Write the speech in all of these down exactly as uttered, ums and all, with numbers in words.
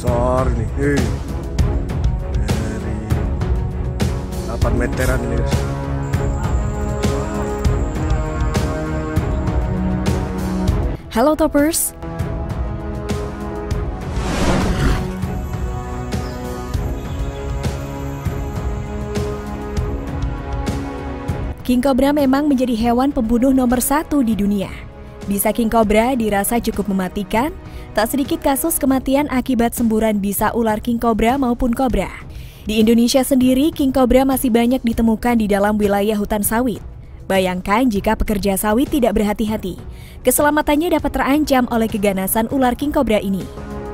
besar ini. Hei. Dari delapan meteran ini guys. Halo Toppers. King Cobra memang menjadi hewan pembunuh nomor satu di dunia. Bisa King Cobra dirasa cukup mematikan, tak sedikit kasus kematian akibat semburan bisa ular King Cobra maupun kobra. Di Indonesia sendiri, King Cobra masih banyak ditemukan di dalam wilayah hutan sawit. Bayangkan jika pekerja sawit tidak berhati-hati, keselamatannya dapat terancam oleh keganasan ular King Cobra ini.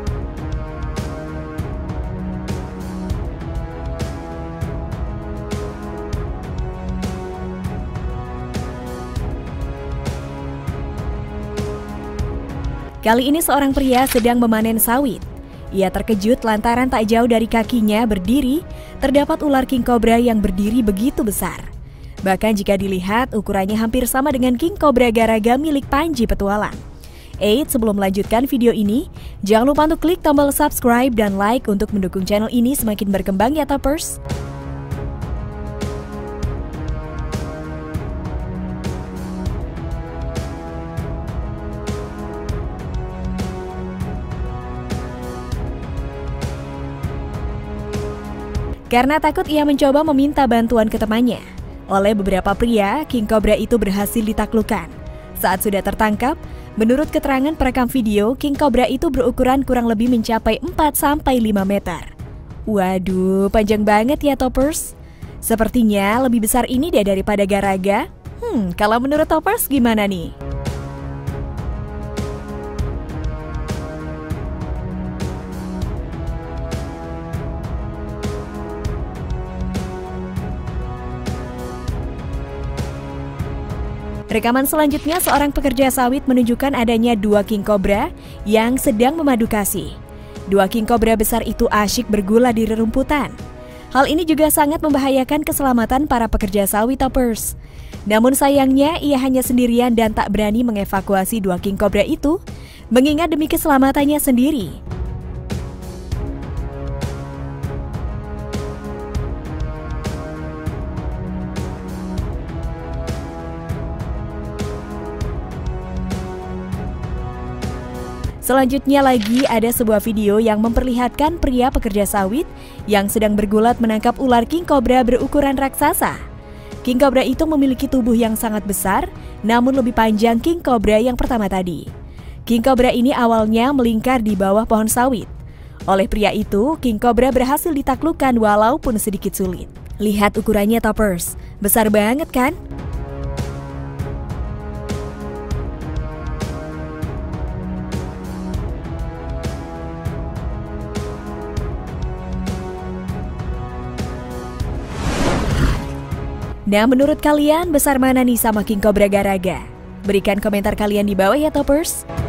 Kali ini seorang pria sedang memanen sawit. Ia terkejut lantaran tak jauh dari kakinya berdiri, terdapat ular King Cobra yang berdiri begitu besar. Bahkan jika dilihat, ukurannya hampir sama dengan King Cobra Garaga milik Panji Petualang. Eits, sebelum melanjutkan video ini, jangan lupa untuk klik tombol subscribe dan like untuk mendukung channel ini semakin berkembang ya Toppers. Karena takut ia mencoba meminta bantuan ke temannya. Oleh beberapa pria, King Cobra itu berhasil ditaklukkan. Saat sudah tertangkap, menurut keterangan perekam video, King Cobra itu berukuran kurang lebih mencapai empat sampai lima meter. Waduh, panjang banget ya Toppers. Sepertinya lebih besar ini deh daripada Garaga. Hmm, kalau menurut Toppers gimana nih? Rekaman selanjutnya, seorang pekerja sawit menunjukkan adanya dua King Cobra yang sedang memadu kasih. Dua King Cobra besar itu asyik bergula di rerumputan. Hal ini juga sangat membahayakan keselamatan para pekerja sawit Toppers. Namun sayangnya ia hanya sendirian dan tak berani mengevakuasi dua King Cobra itu, mengingat demi keselamatannya sendiri. Selanjutnya lagi ada sebuah video yang memperlihatkan pria pekerja sawit yang sedang bergulat menangkap ular King Cobra berukuran raksasa. King Cobra itu memiliki tubuh yang sangat besar, namun lebih panjang King Cobra yang pertama tadi. King Cobra ini awalnya melingkar di bawah pohon sawit. Oleh pria itu, King Cobra berhasil ditaklukkan walaupun sedikit sulit. Lihat ukurannya Toppers, besar banget kan? Nah, menurut kalian besar mana nih sama King Cobra Garaga? Berikan komentar kalian di bawah ya Toppers.